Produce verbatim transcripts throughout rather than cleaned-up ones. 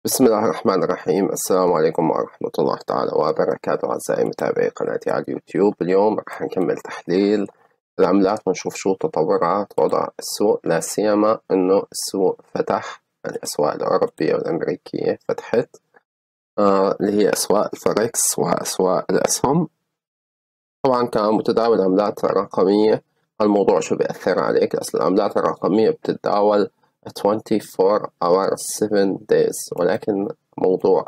بسم الله الرحمن الرحيم. السلام عليكم ورحمة الله تعالى وبركاته أعزائي متابعي قناتي على اليوتيوب. اليوم رح نكمل تحليل العملات ونشوف شو تطورات وضع السوق، لا سيما إنه السوق فتح، الأسواق الأوروبية والأمريكية فتحت آه اللي هي أسواق الفوركس وأسواق الأسهم. طبعا كمتداول عملات رقمية الموضوع شو بيأثر عليك؟ أصل العملات الرقمية بتتداول أربعة وعشرين hours سبعة days، ولكن موضوع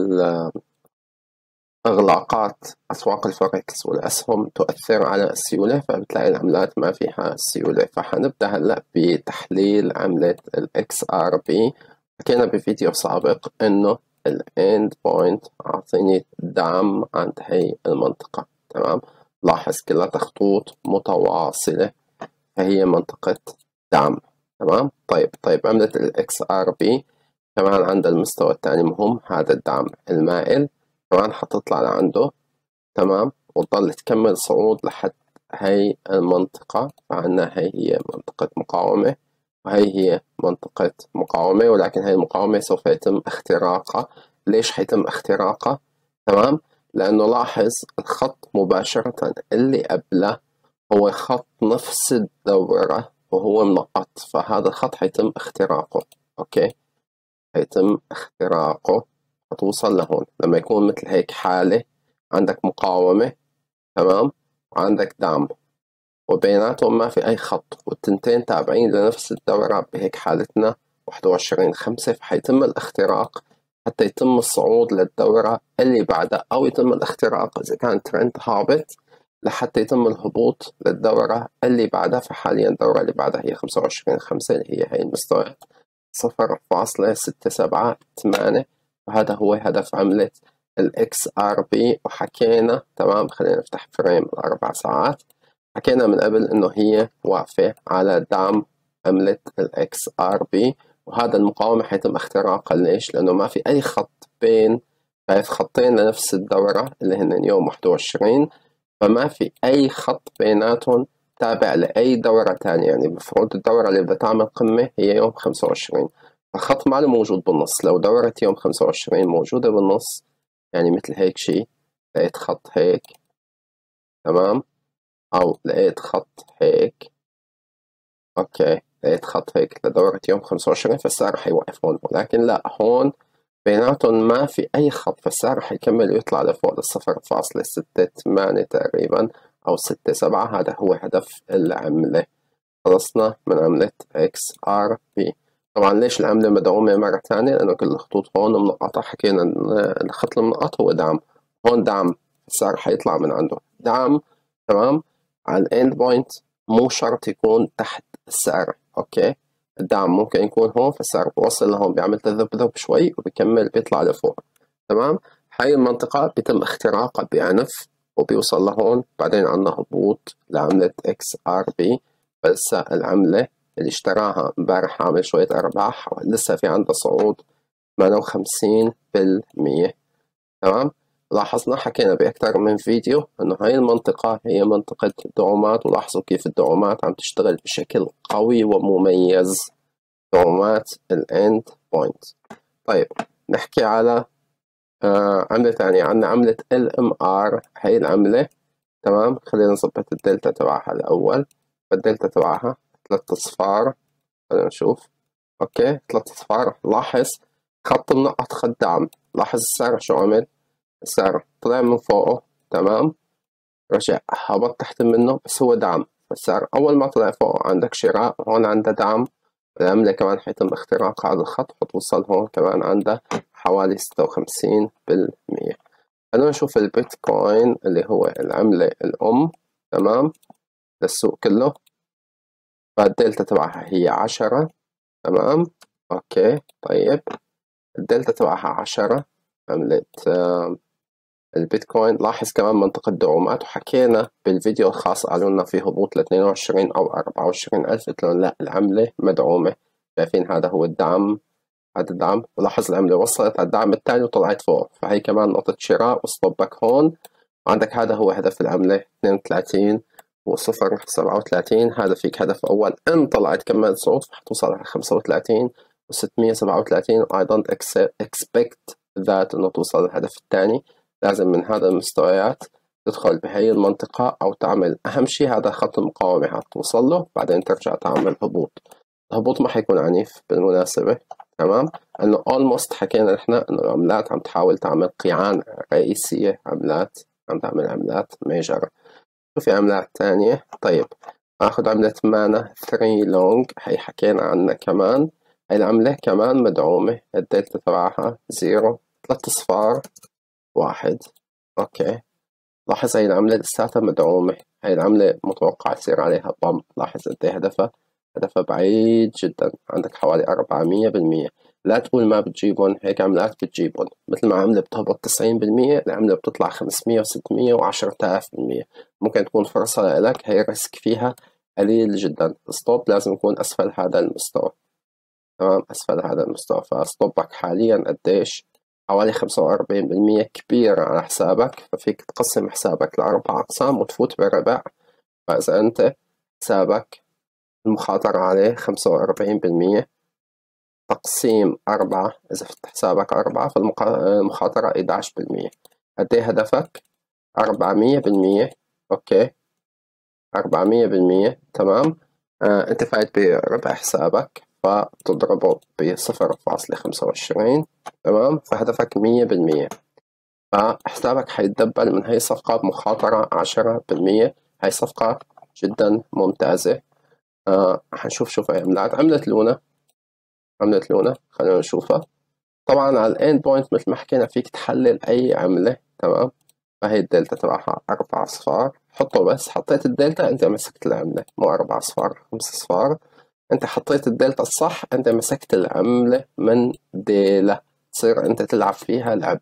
إغلاقات أسواق الفوركس والأسهم تؤثر على السيولة، فبتلاقي العملات ما فيها سيولة. فحنبدأ هلأ بتحليل عملة ال إكس آر بي. حكينا بفيديو سابق إنه ال end point عاطيني دعم عند هي المنطقة، تمام؟ لاحظ كلها خطوط متواصلة، فهي منطقة دعم، تمام؟ طيب طيب عملة ال إكس آر بي كمان عند المستوى الثاني مهم، هذا الدعم المائل كمان حتطلع لعنده، تمام؟ وتضل تكمل صعود لحد هاي المنطقة. فعنا هاي هي منطقة مقاومة وهي هي منطقة مقاومة، ولكن هاي المقاومة سوف يتم اختراقها. ليش حيتم اختراقها؟ تمام؟ لأنه لاحظ الخط مباشرة اللي قبله هو خط نفس الدورة وهو منقط، فهذا الخط حيتم اختراقه. أوكي، حيتم اختراقه، هتوصل لهون لما يكون مثل هيك حالة، عندك مقاومة، تمام، وعندك دعم وبيناتهم ما في أي خط، والتنتين تابعين لنفس الدورة. بهيك حالتنا واحد وعشرين خمسة، فحيتم الاختراق حتى يتم الصعود للدورة اللي بعدها، أو يتم الاختراق إذا كان ترند هابط لحتى يتم الهبوط للدورة اللي بعدها. فحاليا الدورة اللي بعدها هي خمسة وعشرين خمسة اللي هي هي المستوى صفر فاصلة ستة سبعة ثمانية، وهذا هو هدف عملة ال إكس آر بي. وحكينا، تمام، خلينا نفتح فريم الأربع ساعات، حكينا من قبل إنه هي واقفة على دعم عملة ال إكس آر بي، وهذا المقاومة حيتم اختراقها. ليش؟ لأنه ما في أي خط بين، شايف خطين لنفس الدورة اللي هن يوم واحد وعشرين، فما في أي خط بيناتهم تابع لأي دورة تانية. يعني المفروض الدورة اللي بدها تعمل قمة هي يوم خمسة وعشرين، الخط ما له موجود بالنص. لو دورة يوم خمسة وعشرين موجودة بالنص، يعني مثل هيك شي، لقيت خط هيك، تمام، أو لقيت خط هيك، أوكي، لقيت خط هيك لدورة يوم خمسة وعشرين، فالسعر حيوقف هون. ولكن لا، هون بيناتهم ما في أي خط، فالسعر حيكمل ويطلع لفوق للصفر فاصلة ستة ثمانية تقريبا أو ستة سبعة. هذا هو هدف العملة. خلصنا من عملة إكس آر بي. طبعا ليش العملة مدعومة مرة ثانية؟ لأنه كل الخطوط هون منقطة. حكينا إن الخط المنقط هو دعم، هون دعم، السعر حيطلع من عنده دعم، تمام. على الإند بوينت مو شرط يكون تحت السعر، أوكي، الدعم ممكن يكون هون، فالسعر بوصل لهون بيعمل تذبذب شوي وبيكمل بيطلع لفوق، تمام. هاي المنطقة بيتم اختراقها بعنف وبيوصل لهون، بعدين عنا هبوط لعملة إكس آر بي. فلسه العملة اللي اشتراها امبارح عامل شوية أرباح، لسه في عندها صعود ثمانية وخمسين بالمية، تمام. لاحظنا حكينا بأكثر من فيديو إنه هاي المنطقة هي منطقة دعومات، ولاحظوا كيف الدعومات عم تشتغل بشكل قوي ومميز، دعومات الإند بوينت. طيب نحكي على آه عملة ثانية، عندنا عملة ال إم آر. هاي العملة، تمام، خلينا نظبط الدلتا تبعها الأول. فالدلتا تبعها ثلاث أصفار، خلينا نشوف، أوكي، ثلاث أصفار. لاحظ خط منقط خط دعم، لاحظ السعر شو عمل؟ السعر طلع من فوقه، تمام، رجع هبط تحت منه، بس هو دعم. فالسعر أول ما طلع فوقه عندك شراء، هون عنده دعم. العملة كمان حيتم اختراق هذا الخط وتوصل هون كمان عنده حوالي ستة وخمسين بالمية. خلونا نشوف البيتكوين اللي هو العملة الأم، تمام، للسوق كله. فالدلتا تبعها هي عشرة، تمام، أوكي. طيب الدلتا تبعها عشرة عملة آه البيتكوين. لاحظ كمان منطقة دعومات، وحكينا بالفيديو الخاص قالوا لنا في هبوط ل اثنين وعشرين أو أربعة وعشرين ألف، قلت لهم لا، العملة مدعومة. شايفين هذا هو الدعم، هذا الدعم، ولاحظ العملة وصلت على الدعم الثاني وطلعت فوق، فهي كمان نقطة شراء وستوبك هون. عندك هذا هو هدف العملة اثنين وثلاثين وصفر سبعة وثلاثين. هذا فيك هدف أول، إن طلعت كملت صعود فحتوصل على خمسة وثلاثين وستمية وسبعة وثلاثين. I don't expect that إنه توصل للهدف الثاني. لازم من هذا المستويات تدخل بهي المنطقة أو تعمل أهم شيء هذا خط المقاومة هتوصل له، بعدين ترجع تعمل هبوط. الهبوط ما حيكون عنيف بالمناسبة، تمام؟ إنه almost حكينا إحنا إنه العملات عم تحاول تعمل قيعان رئيسية، عملات عم تعمل عملات ميجر. شو في عملات تانية؟ طيب آخذ عملة مانا ثري لونج، هي حكينا عنها كمان. هاي العملة كمان مدعومة، الدلتا تبعها زيرو، ثلاث صفار، واحد. أوكي، لاحظ هاي العملة لساتها مدعومة، هاي العملة متوقع يصير عليها بامب. لاحظ قد ايه هدفها، هدفها بعيد جدا، عندك حوالي أربعمية بالمية. لا تقول ما بتجيبون، هيك عملات بتجيبون. مثل ما عملة بتهبط تسعين بالمية، العملة بتطلع خمسمية وستمية وعشرة آلاف بالمية. ممكن تكون فرصة لك، هي ريسك فيها قليل جدا. ستوب لازم يكون أسفل هذا المستوى، تمام، أسفل هذا المستوى. فستوبك حاليا قديش؟ حوالي خمسة وأربعين بالمية، كبير على حسابك. ففيك تقسم حسابك لأربع أقسام وتفوت بربع. فإذا أنت حسابك المخاطرة عليه خمسة وأربعين بالمية تقسيم أربعة، إذا فتح حسابك أربعة فالمخاطرة إحدى عشر بالمية. قد إيه هدفك؟ أربعمية بالمية. أوكي، أربعمية بالمية، تمام. آه، أنت فايت بربع حسابك، فتضربه بصفر فاصلة خمسة وعشرين، تمام. فهدفك مية بالمية. فحسابك حيتدبل من هاي الصفقة بمخاطرة عشرة بالمية. هاي صفقة جدا ممتازة. آه حنشوف شوف أي عملات. عملة لونا، عملة لونا خلينا نشوفها. طبعا على الاند بوينت مثل ما حكينا فيك تحلل أي عملة، تمام. فهي الدلتا تبعها أربع أصفار، حطه بس. حطيت الدلتا أنت مسكت العملة، مو أربع أصفار، خمس أصفار. أنت حطيت الدلتا الصح، أنت مسكت العملة من ديلة، تصير أنت تلعب فيها لعب.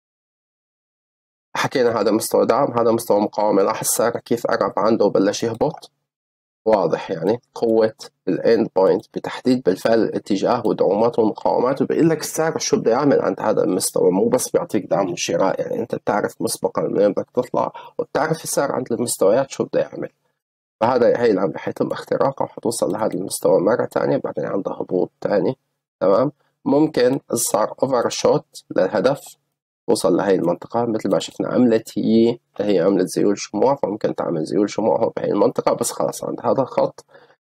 حكينا هذا مستوى دعم، هذا مستوى مقاومة. لاحظ السعر كيف قرب عنده وبلش يهبط. واضح يعني قوة الاند بوينت بتحديد بالفعل الاتجاه ودعومات ومقاومات، وبيقول لك السعر شو بده يعمل عند هذا المستوى، مو بس بيعطيك دعم وشراء. يعني انت بتعرف مسبقا من بدك تطلع، وبتعرف السعر عند المستويات شو بده يعمل. فهذا هي العملة حيتم اختراقها وحتوصل لهذا المستوى مرة تانية، بعدين عندها هبوط تاني، تمام. ممكن إذا صار اوفر شوت للهدف توصل لهي المنطقة، مثل ما شفنا عملة هي هي عملة زيول شموع، فممكن تعمل زيول شموع هو بهي المنطقة. بس خلاص عند هذا الخط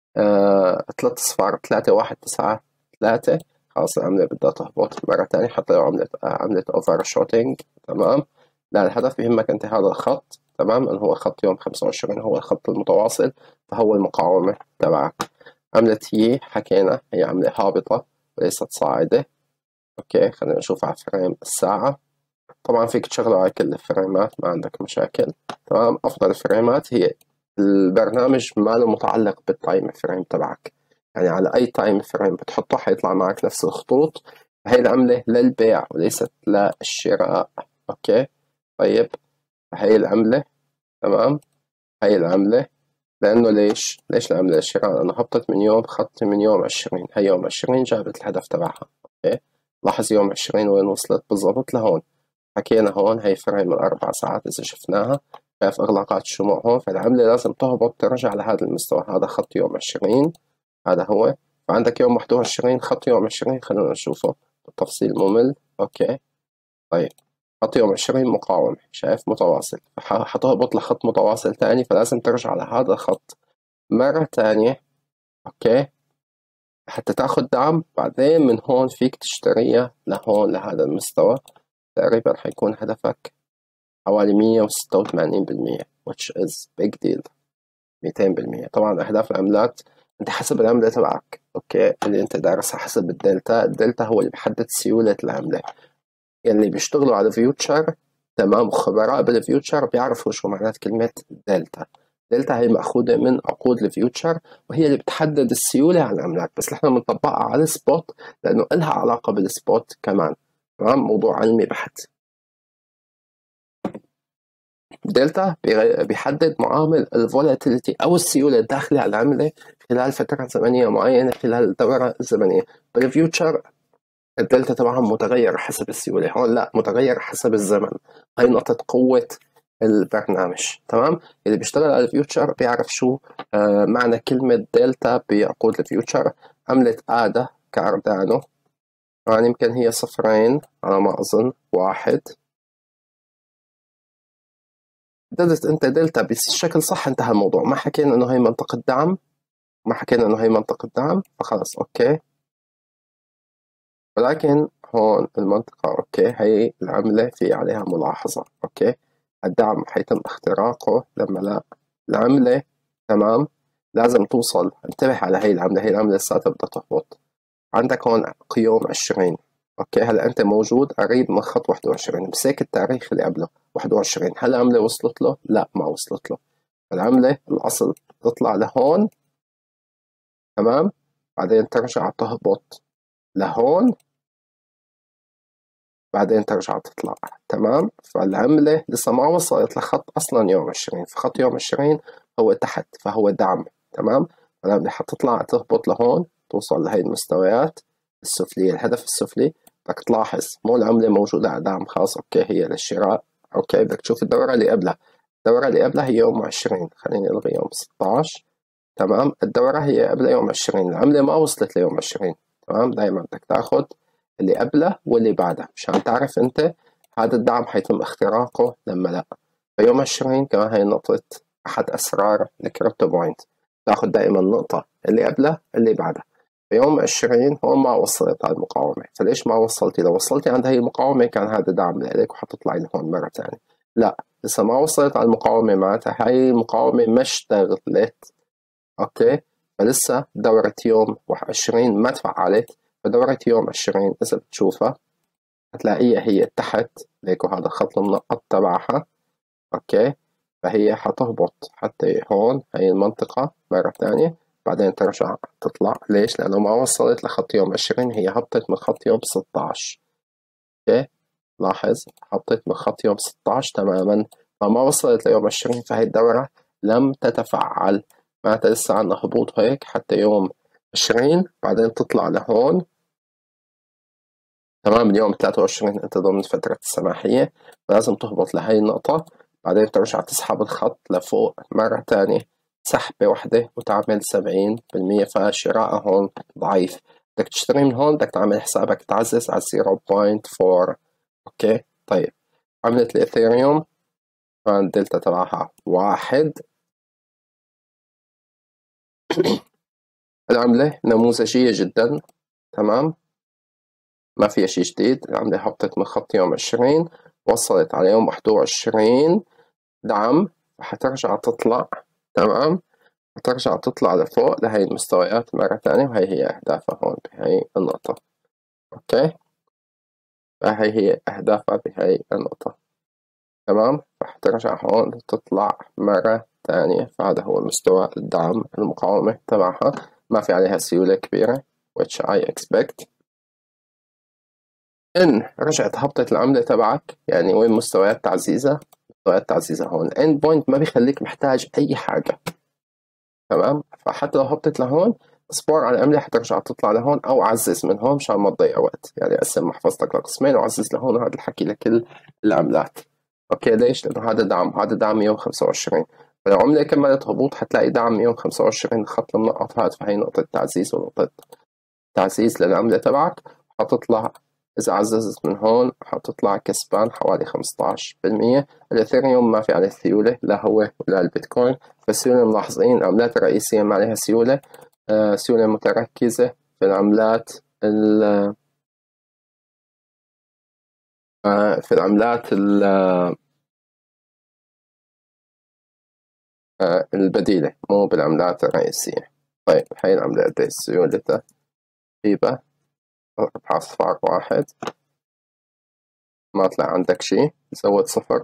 آه ثلاث صفار، ثلاثة واحد تسعة ثلاثة، خلاص العملة بدها تهبط مرة تانية. حتى لو عملت آه عملة اوفر شوتينج، تمام. لا، الهدف بيهمك انت هذا الخط، تمام، اللي هو خط يوم خمسة وعشرين، هو الخط المتواصل، فهو المقاومة تبعك. عملة هي حكينا هي عملة هابطة وليست صاعدة. اوكي، خلينا نشوف على فريم الساعة. طبعا فيك تشغله على كل الفريمات، ما عندك مشاكل، تمام. أفضل الفريمات هي البرنامج ما له متعلق بالتايم فريم تبعك، يعني على أي تايم فريم بتحطه حيطلع معك نفس الخطوط. هي العملة للبيع وليست للشراء. أوكي، طيب هي العملة، تمام. هي العملة لأنه ليش؟ ليش العملة للشراء؟ لأنه هبطت من يوم خط من يوم عشرين، هي يوم عشرين جابت الهدف تبعها. أوكي، لاحظ يوم عشرين وين وصلت بالضبط؟ لهون. حكينا هون هي فريم الأربع ساعات إذا شفناها، شايف إغلاقات الشموع هون. فالعملة لازم تهبط ترجع لهذا المستوى، هذا خط يوم عشرين، هذا هو. فعندك يوم واحد وعشرين، خط يوم عشرين خلونا نشوفه بالتفصيل ممل. أوكي، طيب خط يوم عشرين مقاومة، شايف متواصل، حتهبط لخط متواصل تاني، فلازم ترجع لهذا الخط مرة تانية. أوكي، حتى تاخد دعم. بعدين من هون فيك تشتريها لهون لهذا المستوى، تقريبا حيكون هدفك حوالي مية وستة وثمانين بالمية which is big deal. ميتين بالمية. طبعا أهداف العملات أنت حسب العملة تبعك، أوكي، اللي أنت دارسها حسب الدلتا. الدلتا هو اللي بيحدد سيولة العملة. يعني اللي بيشتغلوا على فيوتشر، تمام، خبراء بالفيوتشر بيعرفوا شو معنات كلمة دلتا. دلتا هي مأخوذة من عقود الفيوتشر، وهي اللي بتحدد السيولة على العملات. بس نحن بنطبقها على السبوت لأنه إلها علاقة بالسبوت كمان، تمام، موضوع علمي بحت. دلتا بيحدد معامل الفولاتيليتي أو السيولة الداخلة على العملة خلال فترة زمنية معينة، خلال الدورة الزمنية. بالفيوتشر الدلتا تبعهم متغير حسب السيولة، هون لا، متغير حسب الزمن. هاي نقطة قوة البرنامج، تمام. اللي بيشتغل على الفيوتشر بيعرف شو آه معنى كلمة دلتا بعقود الفيوتشر. عملة آدا كاردانو هون يمكن هي صفرين على ما أظن، واحد. دلت أنت دلتا بشكل صح، انتهى الموضوع. ما حكينا إنه هي منطقة دعم، ما حكينا إنه هي منطقة دعم، فخلص أوكي. ولكن هون المنطقة أوكي، هي العملة في عليها ملاحظة. أوكي، الدعم حيتم اختراقه لما لا العملة، تمام، لازم توصل. انتبه على هي العملة، هي العملة لساتها بدها تهبط. عندك هون قيوم عشرين. أوكي، هلا أنت موجود قريب من خط واحد وعشرين، مسك التاريخ اللي قبله واحد وعشرين. هل العملة وصلت له؟ لا، ما وصلت له. العملة الأصل تطلع لهون، تمام، بعدين ترجع تهبط لهون، بعدين ترجع تطلع، تمام. فالعملة لسه ما وصلت لخط أصلا يوم عشرين، فخط يوم عشرين هو تحت، فهو دعم، تمام. فالعملة حتطلع تهبط لهون، توصل لهي المستويات السفلية، الهدف السفلي. بدك تلاحظ مو العملة موجودة على دعم خاص، أوكي، هي للشراء. أوكي، بدك تشوف الدورة اللي قبلها. الدورة اللي قبلها هي يوم عشرين، خليني ألغي يوم ستة عشر، تمام. الدورة هي قبل يوم عشرين، العملة ما وصلت ليوم عشرين، تمام. دايما بدك تاخد اللي قبله واللي بعده مشان تعرف انت هذا الدعم حيتم اختراقه لما لا. فيوم عشرين كمان هي نقطة أحد أسرار الكريبتو بوينت، تاخد دائما النقطة اللي قبله اللي بعدها. فيوم عشرين هون ما وصلت على المقاومة، فليش ما وصلتي؟ لو وصلتي عند هي المقاومة كان هذا دعم لإلك وحتطلعي لهون مرة ثانية. لا، لسه ما وصلت على المقاومة، معناتها هاي المقاومة ما اشتغلت. أوكي، فلسه دورة يوم عشرين ما تفعلت. فدورة يوم عشرين إذا بتشوفها هتلاقيها هي تحت، ليكو هذا خط المنقط تبعها. أوكي، فهي حتهبط حتى هون هي المنطقة مرة ثانية، بعدين ترجع تطلع. ليش؟ لأنه ما وصلت لخط يوم عشرين، هي هبطت من خط يوم ستة عشر. أوكي، لاحظ هبطت من خط يوم ستة عشر تماما، فما وصلت ليوم عشرين، فهي الدورة لم تتفعل. معناتها لسه عنا هبوط هيك حتى يوم عشرين، بعدين تطلع لهون، تمام. اليوم ثلاثة وعشرين انت ضمن فترة السماحية، فلازم تهبط لهي النقطة، بعدين ترجع تسحب الخط لفوق مرة تانية، سحبة واحدة وتعمل سبعين بالمية. فالشراء هون ضعيف، بدك تشتري من هون بدك تعمل حسابك تعزز على صفر فاصلة أربعة. اوكي، طيب. عملة الإثيريوم كان الدلتا تبعها واحد. العملة نموذجية جدا، تمام، ما فيها شي جديد. العملة هبطت من خط يوم عشرين، وصلت على يوم واحد وعشرين دعم، حترجع تطلع، تمام، حترجع تطلع لفوق لهي المستويات مرة ثانية، وهي هي أهدافها هون بهي النقطة. أوكي، فهي هي أهدافها بهي النقطة، تمام. فحترجع هون تطلع مرة ثانية، فهذا هو مستوى الدعم، المقاومة تبعها ما في عليها سيولة كبيرة which I expect. إن رجعت هبطت العملة تبعك، يعني وين مستويات تعزيزها؟ مستويات تعزيزها هون. الإند بوينت ما بيخليك محتاج أي حاجة، تمام. فحتى لو هبطت لهون اصبر على العملة حترجع تطلع لهون، أو عزز من هون مشان ما تضيع وقت. يعني قسم محفظتك لقسمين وعزز لهون، وهذا الحكي لكل العملات. أوكي، ليش؟ لأنه هذا دعم، هذا دعم مية وخمسة وعشرين. فلو عملة كملت هبوط حتلاقي دعم مية وخمسة وعشرين، الخط المنقط هذا، فهي نقطة تعزيز ونقطة تعزيز للعملة تبعك. حتطلع إذا عززت من هون حتطلع كسبان حوالي خمستاشر بالمية. الإثيريوم ما في عليه سيولة، لا هو ولا البيتكوين. فالسيولة ملاحظين العملات الرئيسية ما عليها سيولة. آه سيولة متركزة في العملات آه في العملات آه البديلة، مو بالعملات الرئيسية. طيب، هاي العملة قديش سيولتها؟ هيبة ربحها صفر واحد، ما طلع عندك شي، زود صفر،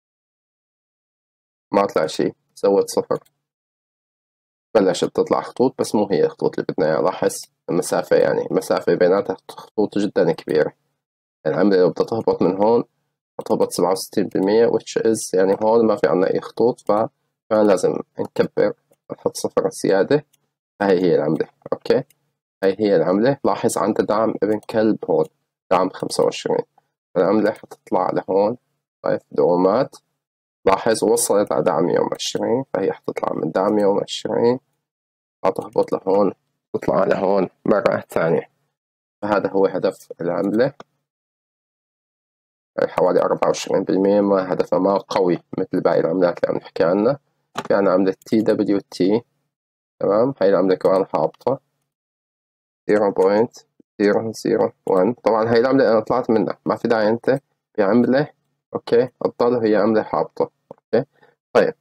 ما طلع شي، زود صفر. بلشت تطلع خطوط بس مو هي الخطوط اللي بدنا اياها. لاحظ المسافة، يعني المسافة بيناتها خطوط جدا كبيرة. العملة لو بدها تهبط من هون هتهبط سبعة وستين بالمية which is يعني هون ما في عنا أي خطوط، فكان لازم نكبر نحط صفر زيادة. هاي هي العملة. أوكي، هاي هي العملة. لاحظ عندها دعم ابن كلب هون، دعم خمسة وعشرين. العملة حتطلع لهون، طيب دوامات. لاحظ وصلت على دعم يوم عشرين، فهي حتطلع من دعم يوم عشرين، حتهبط لهون، تطلع لهون مرة ثانية. فهذا هو هدف العملة، حوالي أربعة وعشرين بالمئة. ما هدفها ما قوي مثل باقي العملات اللي عم نحكي عنها. في عنا عملة تي دبليو تي، تمام، هاي العملة كمان هابطة صفر فاصلة صفر صفر واحد. طبعا هاي العملة أنا طلعت منها، ما في داعي أنت بعملة أوكي تضل هي عملة هابطة. أوكي طيب،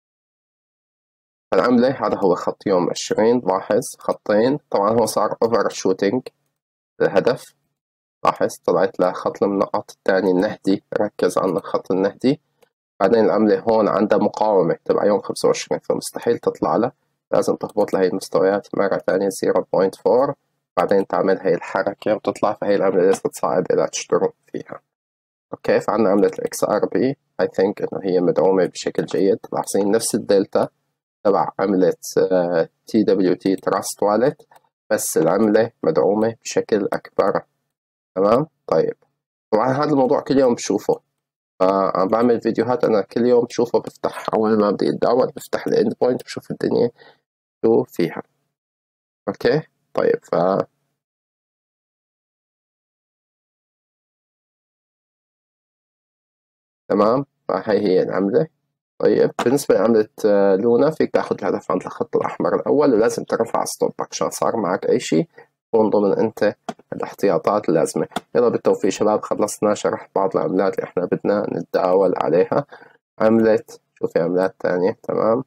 العملة هذا هو خط يوم عشرين، لاحظ خطين. طبعا هو صار اوفر شوتينج الهدف، لاحظ طلعت لخط المنقط الثاني النهدي، ركز على الخط النهدي. بعدين العملة هون عندها مقاومة تبع يوم خمسة وعشرين، فمستحيل تطلع لها، لازم تهبط لهي المستويات مرة ثانية صفر فاصلة أربعة، بعدين تعمل هي الحركة وتطلع. فهي العملة لسه صعب إذا تشتروا فيها. أوكي، فعنا عملة الإكس آر بي I think إنه هي مدعومة بشكل جيد. لاحظين نفس الدلتا تبع عملة تي دبليو تي تراست والت، بس العملة مدعومة بشكل أكبر. تمام طيب، طبعا هذا الموضوع كل يوم بشوفه، فعم بعمل فيديوهات أنا كل يوم بشوفه. بفتح أول ما بدي أتداول بفتح الإند بوينت بشوف الدنيا شو فيها. أوكي طيب، ف تمام، فهي هي العملة. طيب بالنسبة لعملة لونا، فيك تاخذ الهدف عند الخط الأحمر الأول، ولازم ترفع ستوبك عشان صار معك أي شيء تكون ضمن أنت الاحتياطات اللازمة. يلا بالتوفيق شباب، خلصنا شرح بعض العملات اللي احنا بدنا نتداول عليها. عملة، شوفي عملات تانية. تمام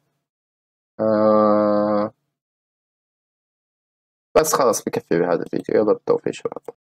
آه بس خلص بكفي بهذا الفيديو. يلا بالتوفيق شباب.